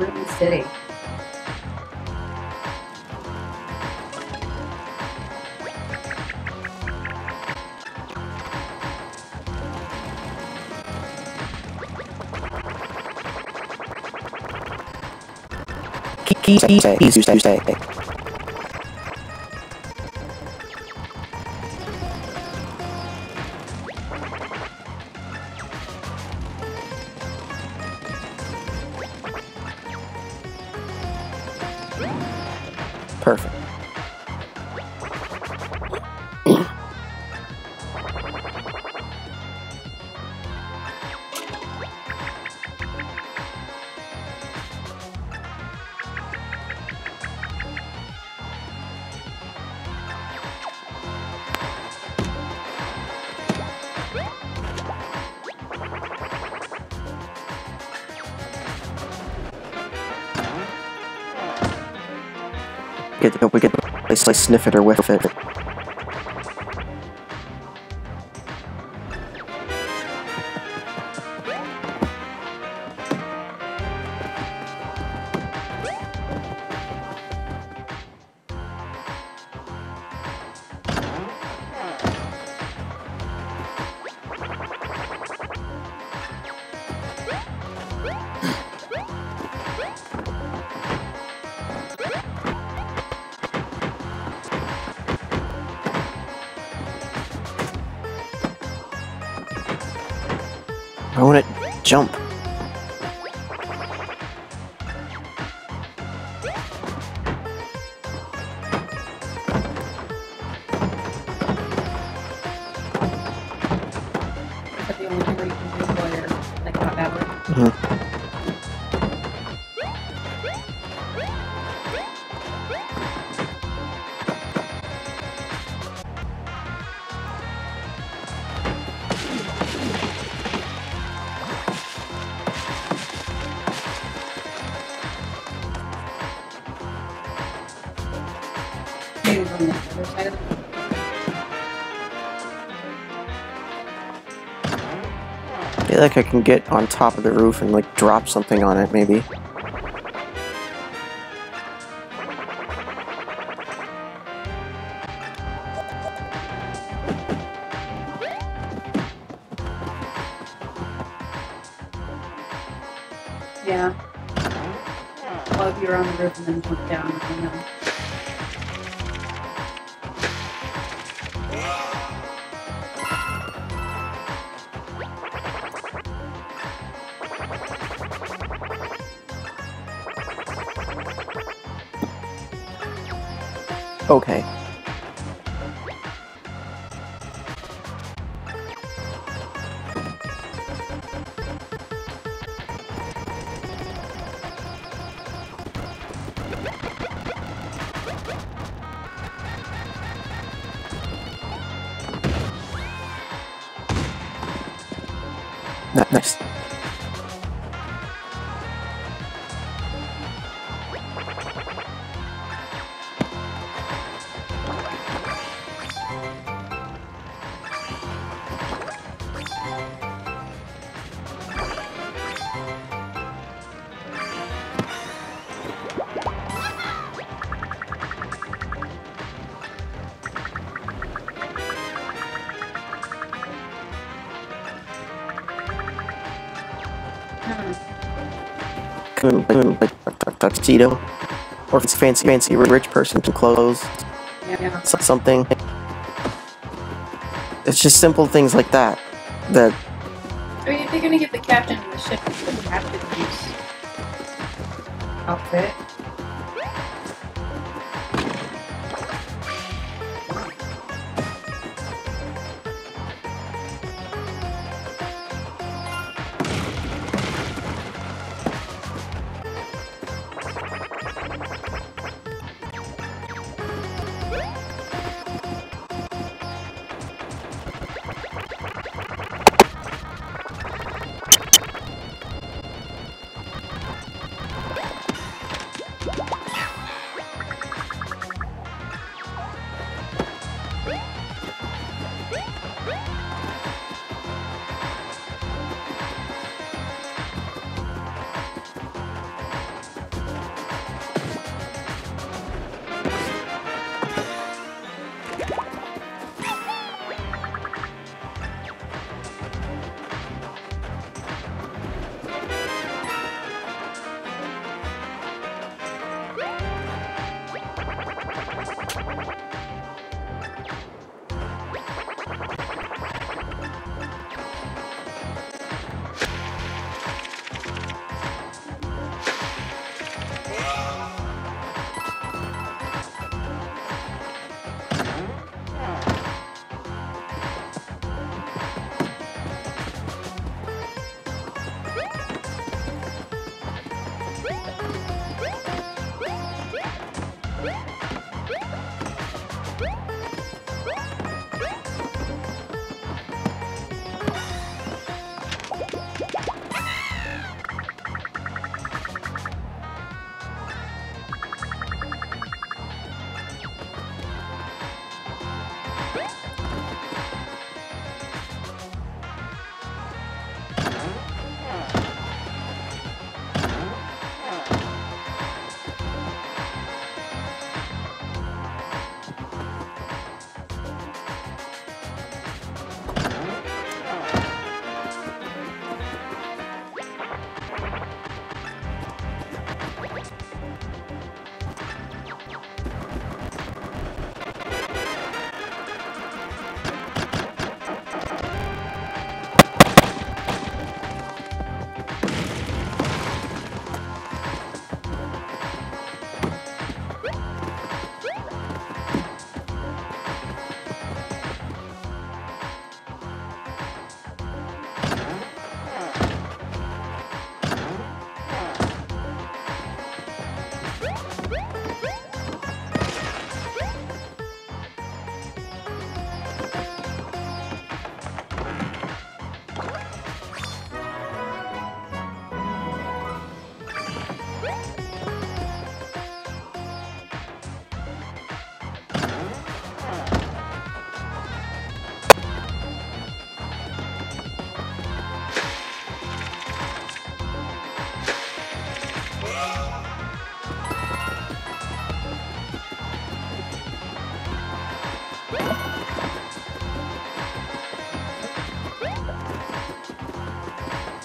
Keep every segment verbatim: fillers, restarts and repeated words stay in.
Green City. Keys, keys, keys, keys, keys. Perfect. Get, we get a sniff it or whiff it. I want to jump. That's the only thing where you can do while you're like not that way. Mm-hmm. Maybe from the other side of the I feel like I can get on top of the roof and like drop something on it, maybe. Yeah. Well, if you're on the roof and then jump down, I don't know. Okay. Nice. Like a tuxedo, or if it's fancy, fancy rich person to clothes, Yeah. something. It's just simple things like that. That I mean, if they're gonna give the captain the ship the captain's outfit.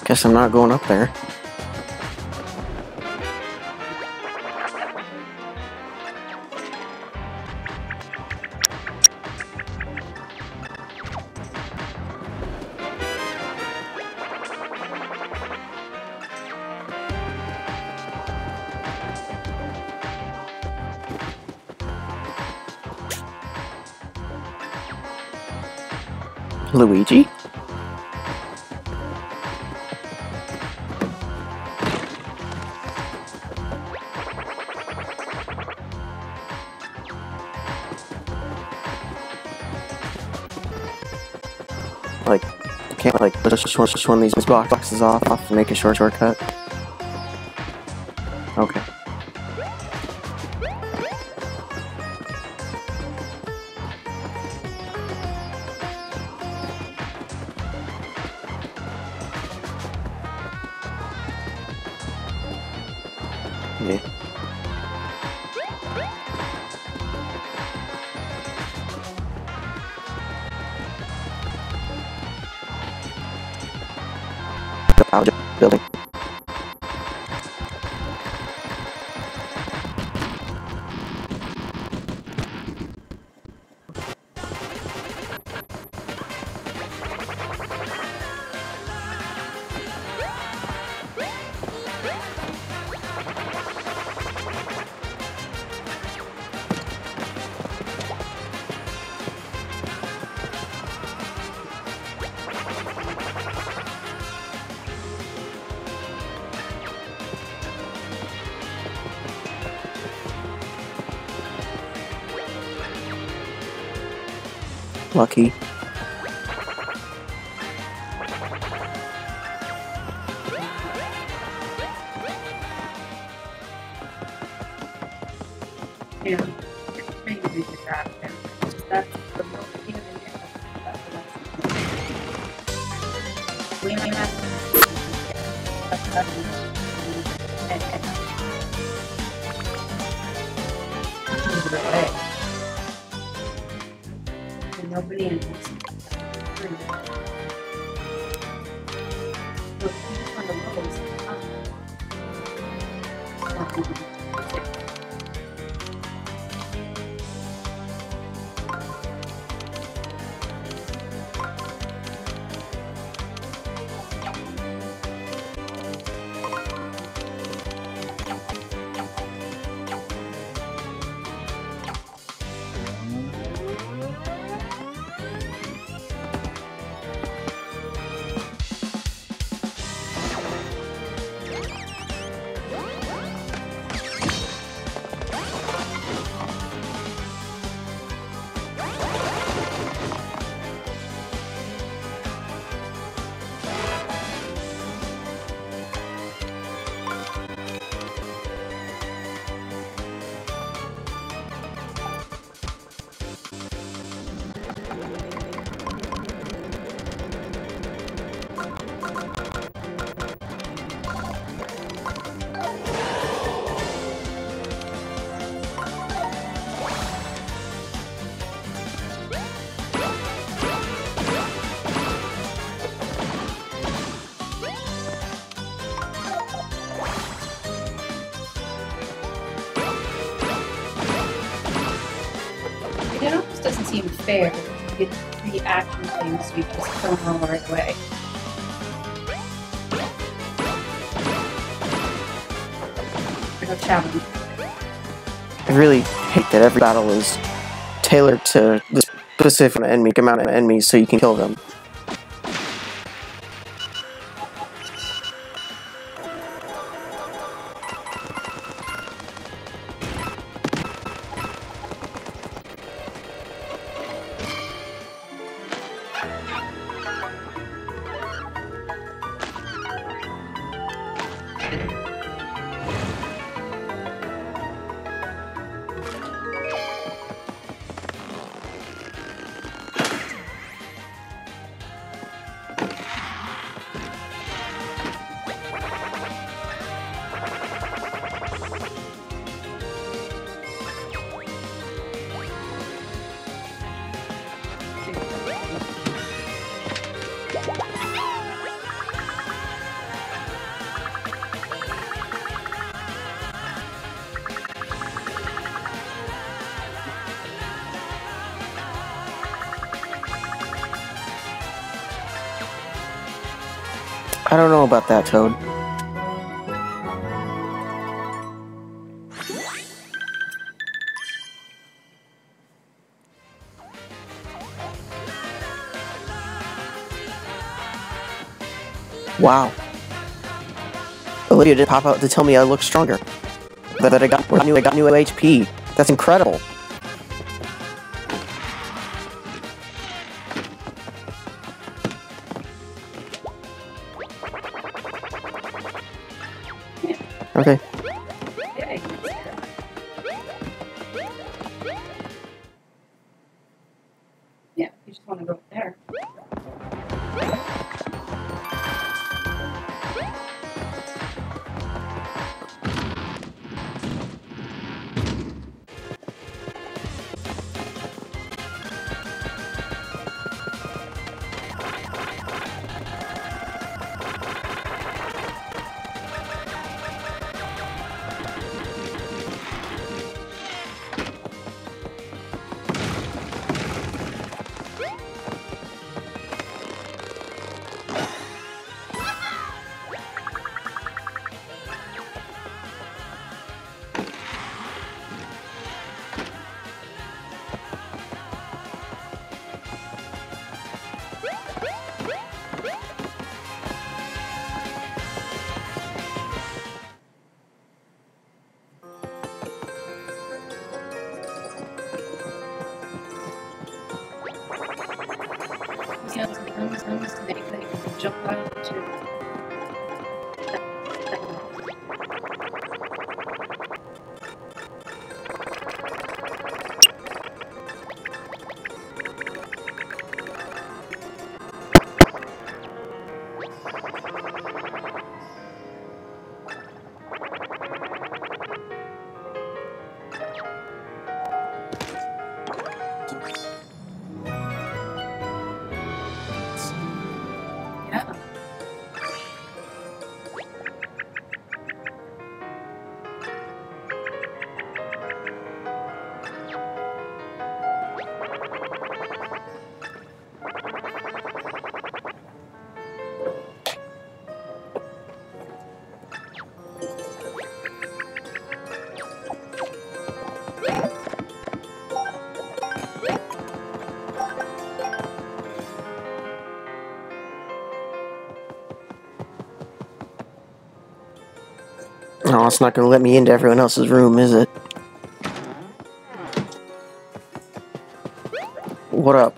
Guess I'm not going up there. Luigi? Like, can't like just just just one of these boxes off, off and make a short shortcut. Okay. Yeah. Building. Lucky. Yeah. Maybe we could grab him. That's the most human that's the lesson. We might have to that's that's and and nobody in this. Look, he's on the levels. It almost doesn't seem fair to get three action things we just kill them all right away. There's no challenge. I really hate that every battle is tailored to the specific enemy amount of enemies so you can kill them. I don't know about that, Toad. Wow. Olivia did pop out to tell me I look stronger. That, that I got new, I got new H P. That's incredible. Okay. Yeah, you just want to go up there. See how this becomes things to make that you can jump out to. Yeah. No, it's not gonna let me into everyone else's room, is it? What up?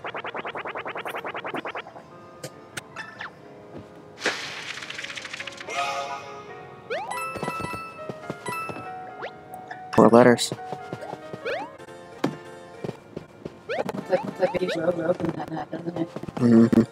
More letters. Looks like, looks like it usually open that map, doesn't it? Mm-hmm.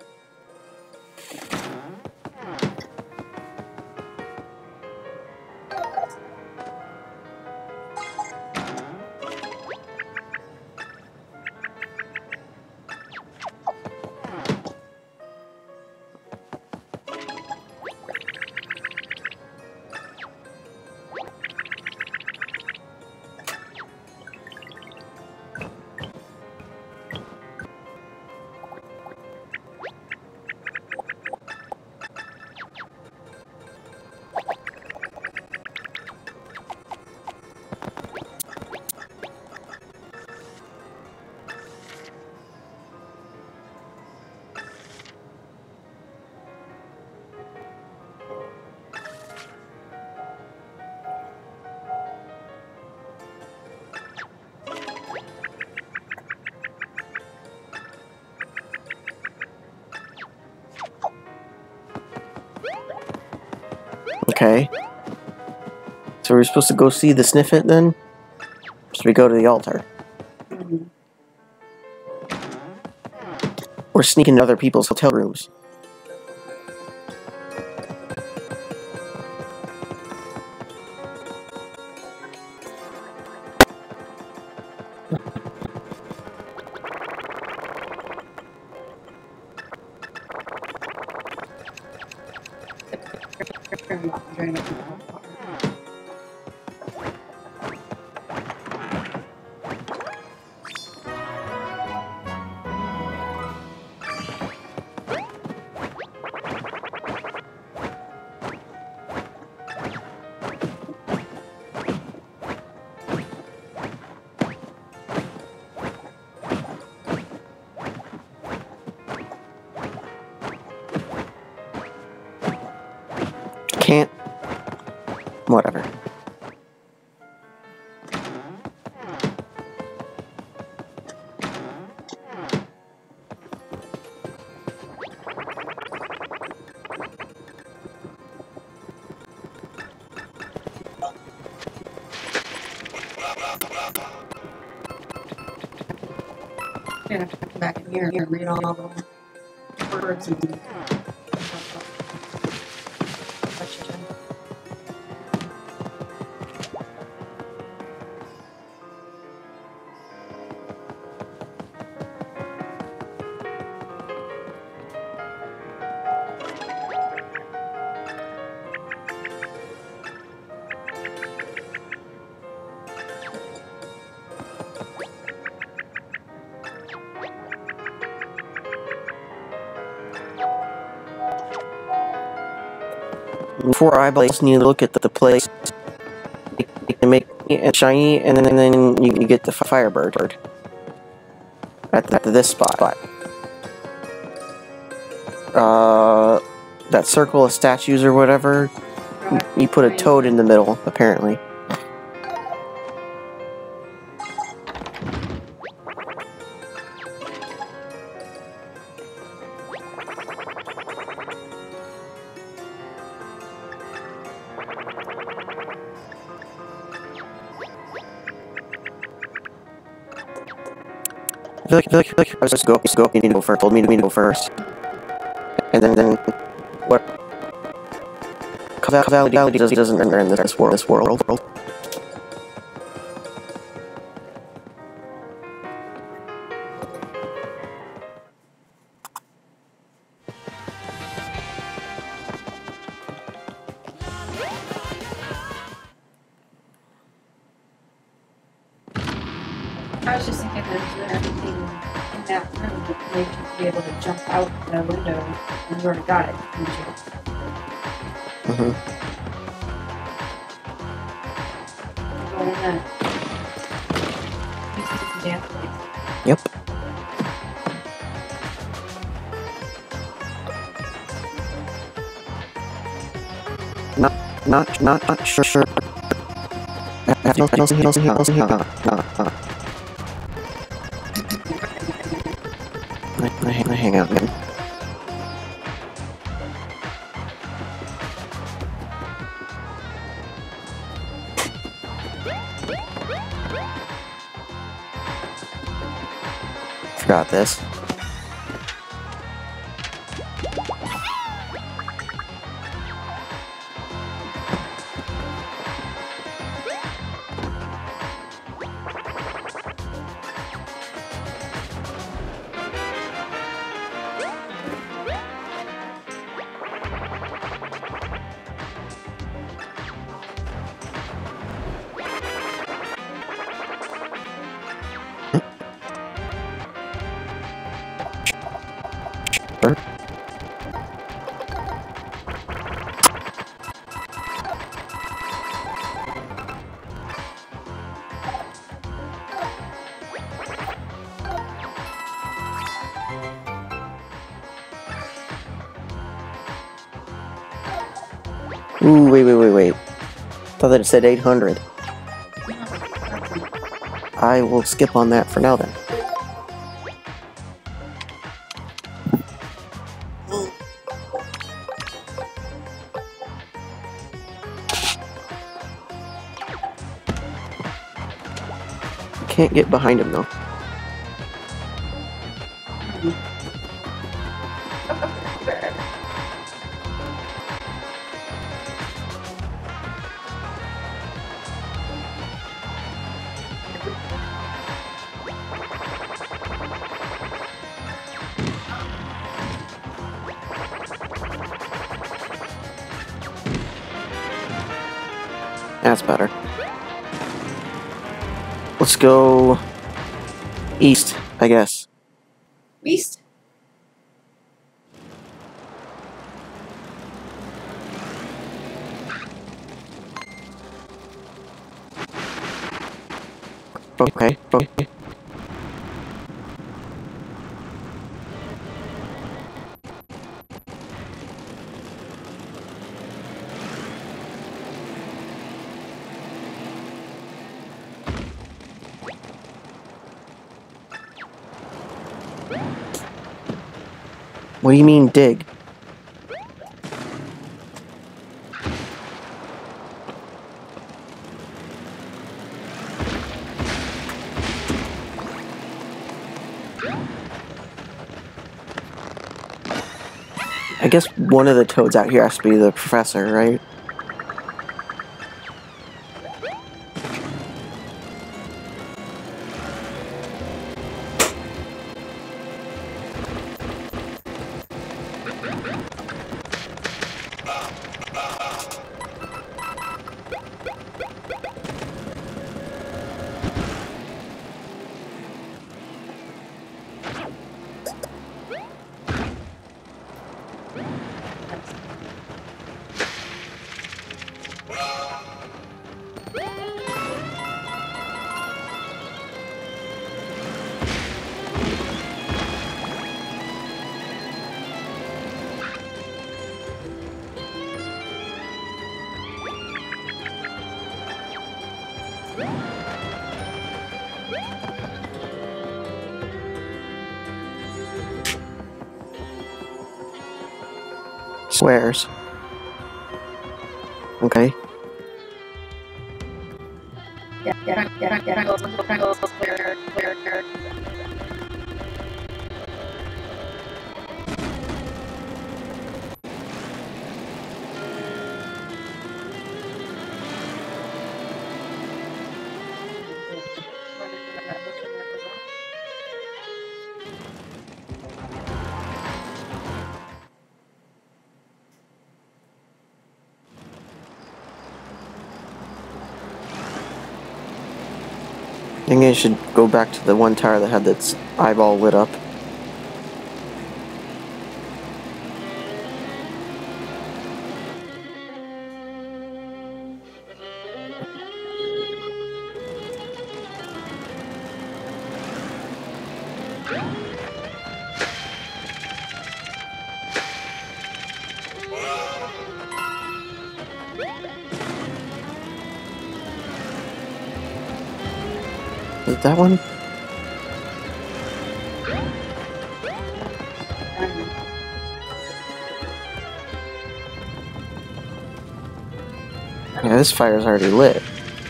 Okay. So we're supposed to go see the Sniffit then? So we go to the altar. Mm-hmm. Or sneak into other people's hotel rooms. During the part. Whatever. I'm gonna have to come back in here and read all the words and question. Before eyeballs, you look at the place. You can make it shiny, and then, and then you, you get the Firebird at, the, at this spot. Uh, that circle of statues or whatever. You put a toad in the middle, apparently. I feel like, I feel like, I feel like I was just go up, just go up, you need to go first, told me to, me to go first. And then, then, what? Causality doesn't, doesn't enter in this world, this world. I was just thinking that everything in that room would make you be able to jump out the window and you already got it. Mm-hmm. Go in that. Dance place. Yep. Not, not, not, not sure, sure. I don't, I don't see, I don't see, I don't see, no, no, no. I, I, I hang out, man. Forgot this. Ooh, wait, wait, wait, wait. Thought that it said eight hundred. I will skip on that for now then. Can't get behind him though. That's better. Let's go east, I guess. East? Okay, okay. What do you mean, dig? I guess one of the toads out here has to be the professor, right? Squares. Okay. Yeah, yeah, yeah, yeah. Triangles, triangles, square, square, square. I think I should go back to the one tower that had its eyeball lit up. Is it that one? Yeah, this fire's already lit.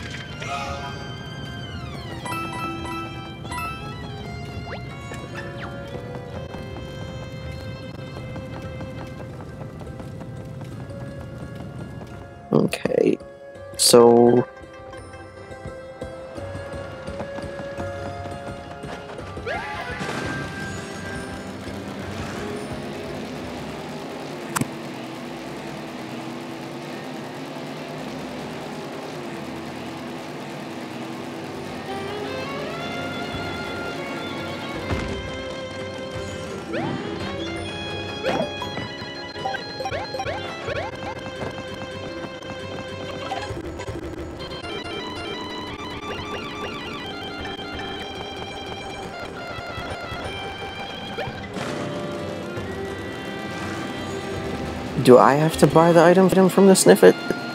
Okay, so... Do I have to buy the item from the Sniffit?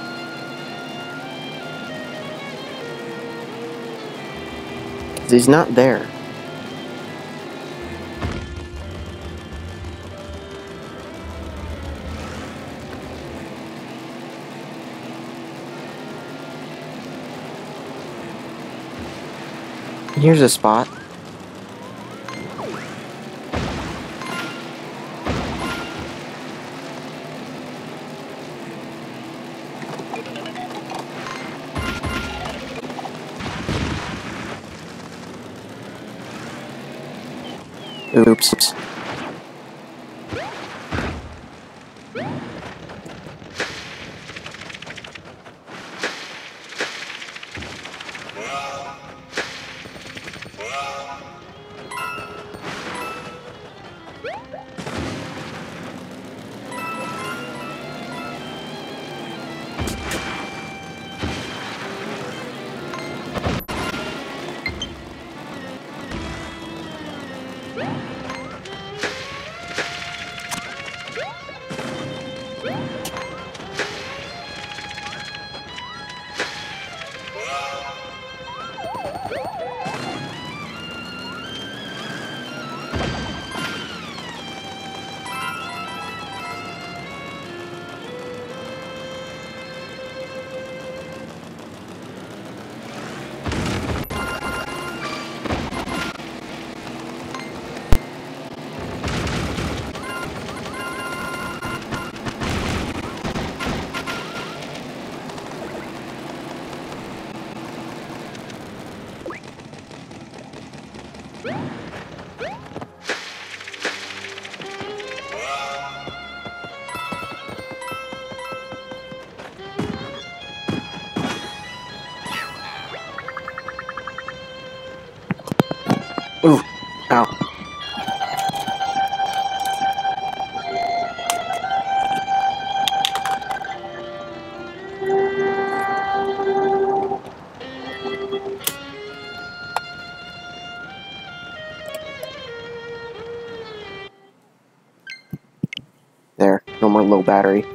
He's not there. Here's a spot. Oops. battery.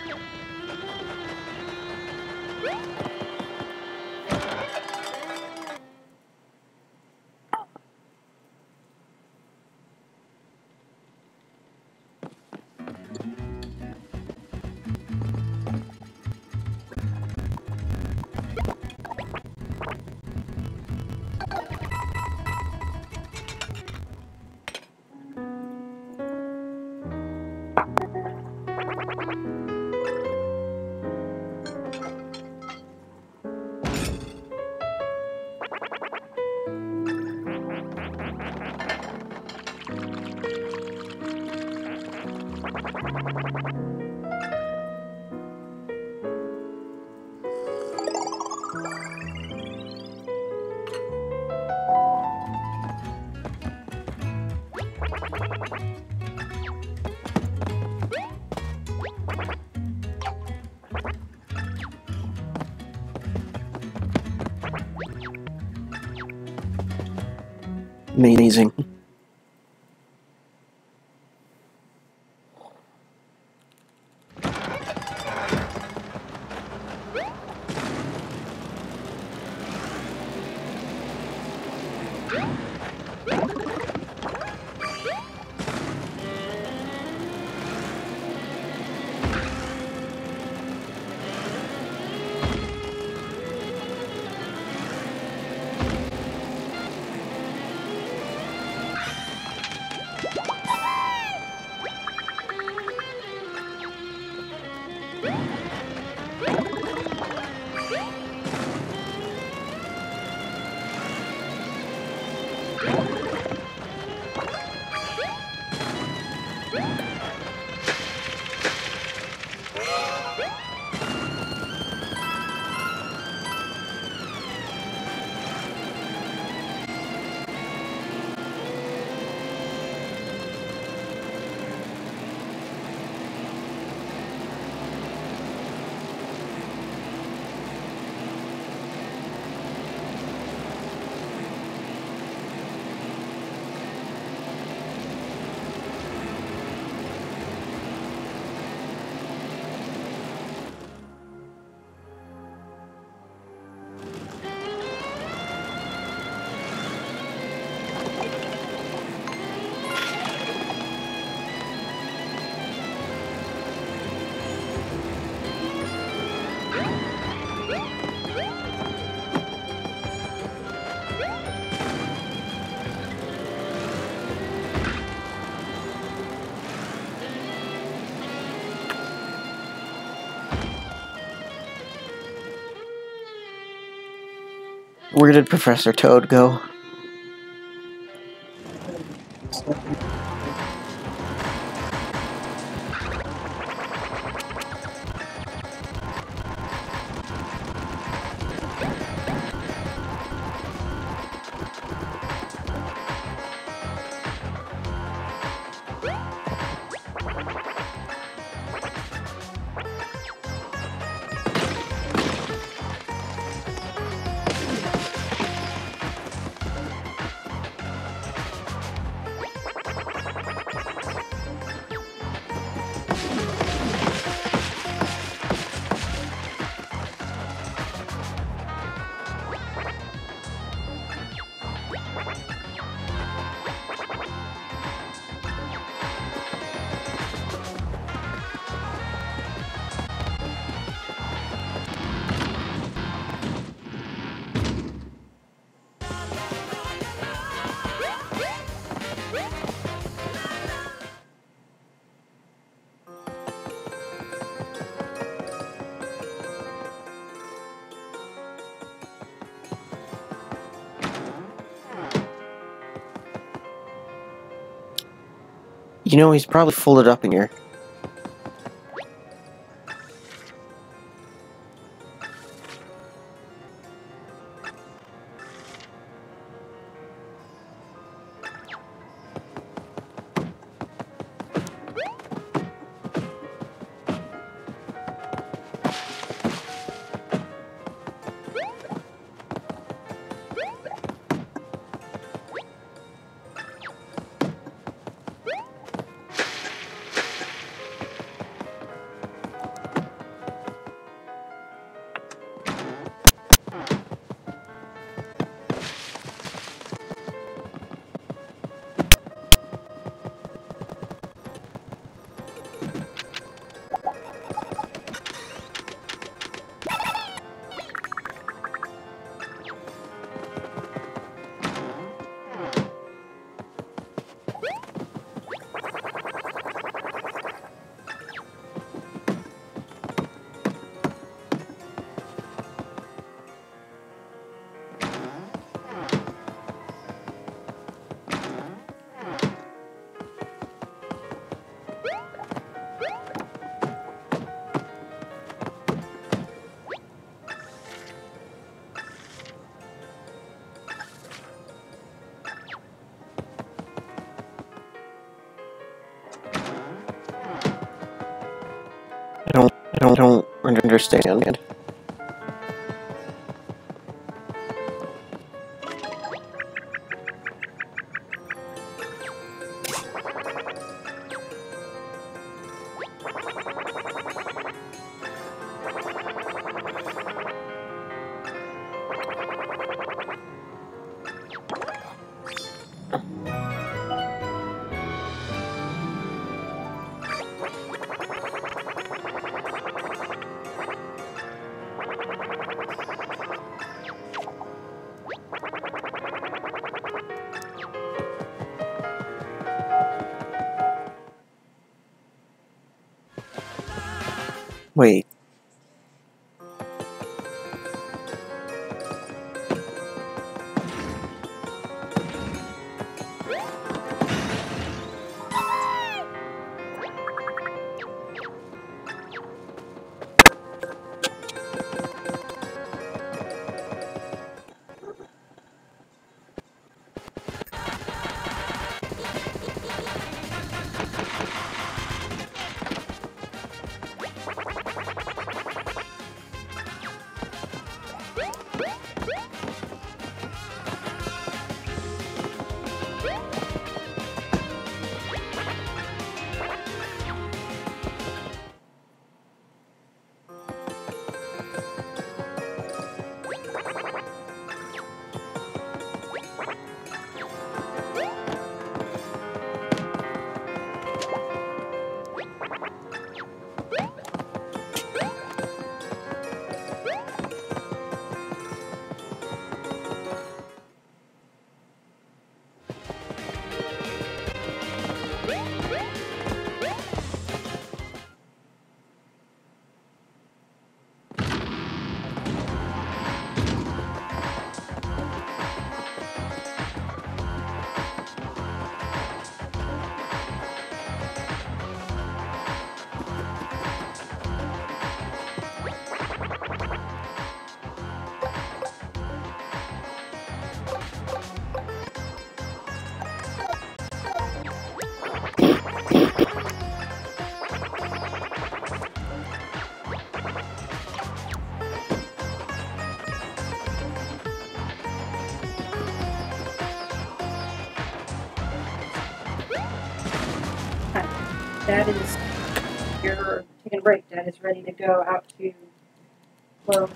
Amazing. Where did Professor Toad go? You know, he's probably folded up in here. I don't, don't understand. Wait. Dad is, you're taking a break. Dad is ready to go out to close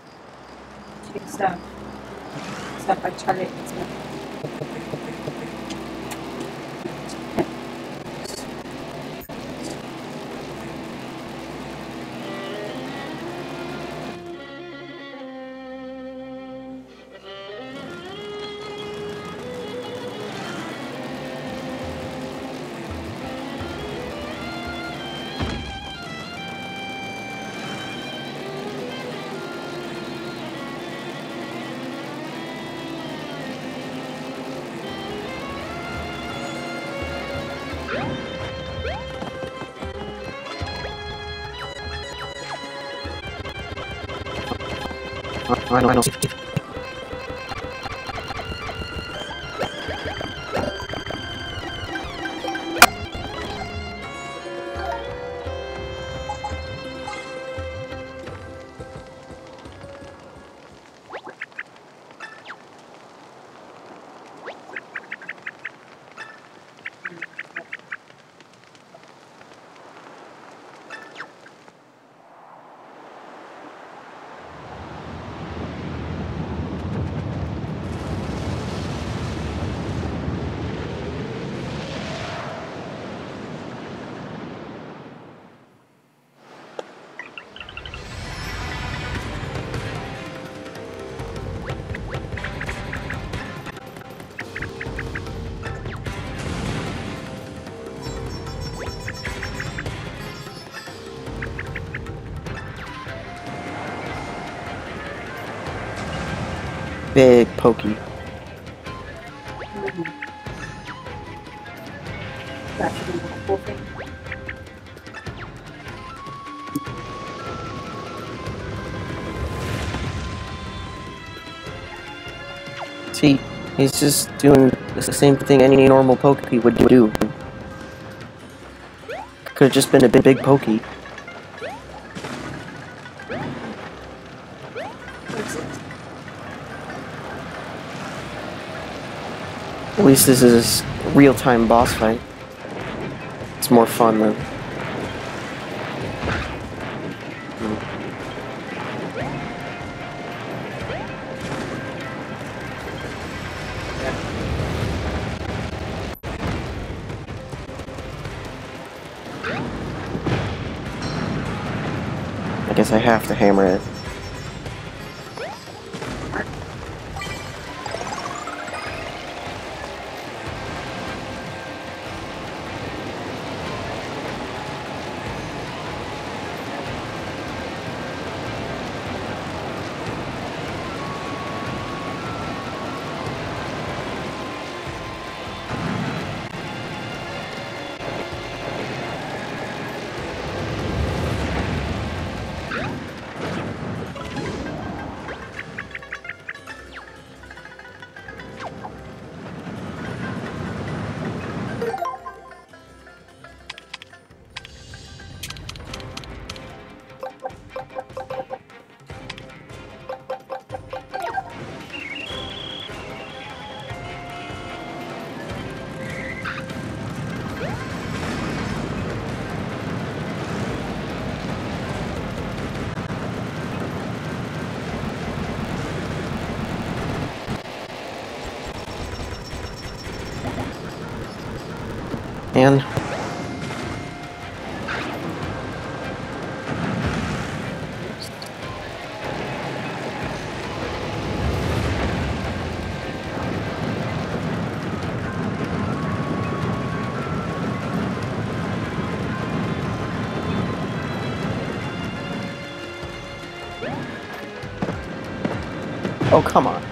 to stuff. Stuff like Target and stuff. I don't, I don't. Big pokey. Mm-hmm. That should be the whole thing. See, he's just doing the same thing any normal pokey would do. Could have just been a big, big pokey. At least this is a real-time boss fight. It's more fun than... I guess I have to hammer it. And oh, come on.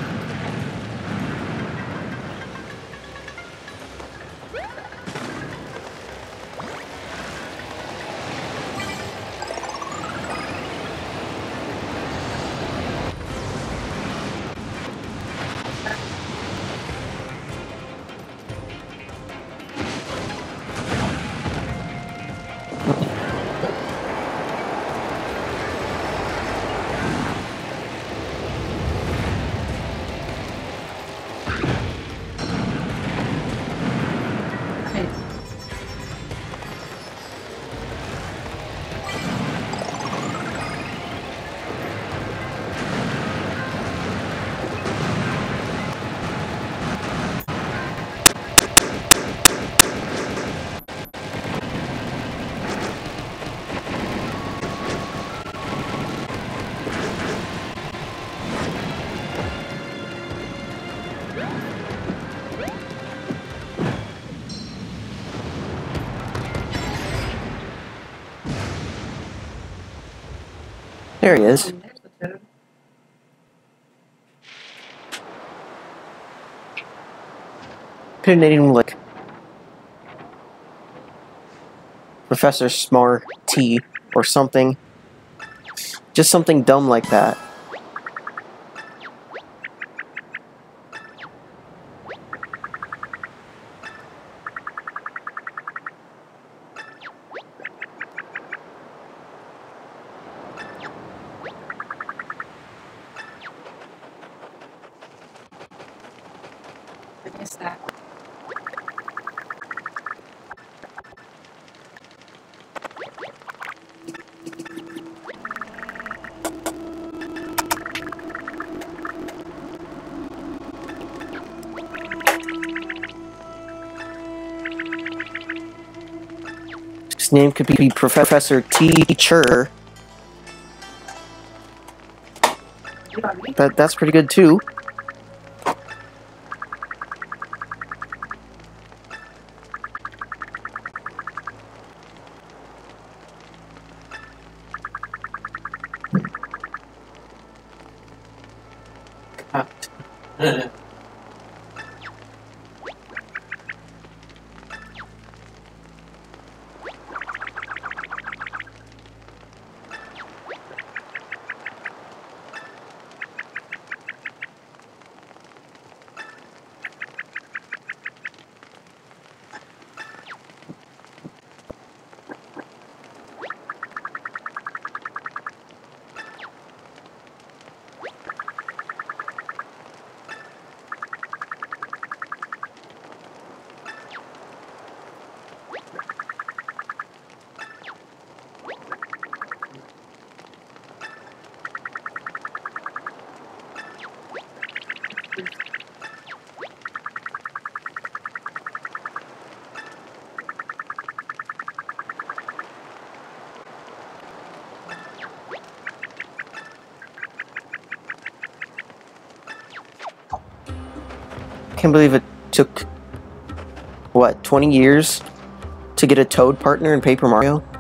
There he is. And there's the toad. Couldn't name him like Professor Smart T or something. Just something dumb like that. I missed that. His name could be Professor Teacher. You got me? That that's pretty good too. can't believe it took, what, twenty years to get a Toad partner in Paper Mario?